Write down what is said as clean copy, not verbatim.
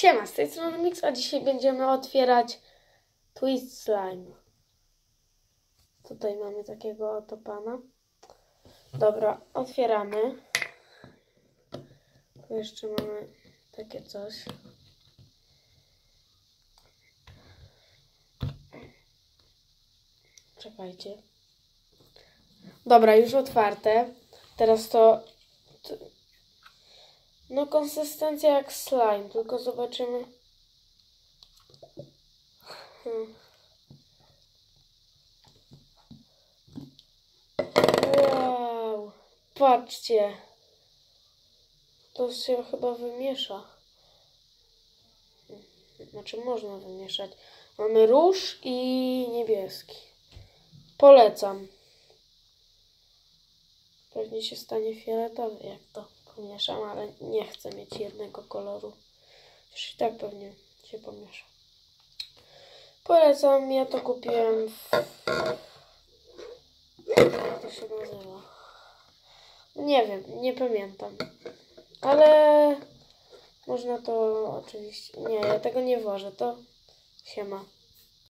Siema, z tej strony Mix, a dzisiaj będziemy otwierać Twist Slime. Tutaj mamy takiego oto pana. Dobra, otwieramy. Tu jeszcze mamy takie coś. Czekajcie. Dobra, już otwarte. Teraz to... No konsystencja jak slime, tylko zobaczymy. Wow, patrzcie. To się chyba wymiesza. Znaczy można wymieszać. Mamy róż i niebieski. Polecam. Pewnie się stanie fioletowy, jak to pomieszam, ale nie chcę mieć jednego koloru. Już i tak pewnie się pomiesza. Polecam, ja to kupiłem w... Jak to się nazywa? Nie wiem, nie pamiętam. Ale można to oczywiście... Nie, ja tego nie wożę, to siema.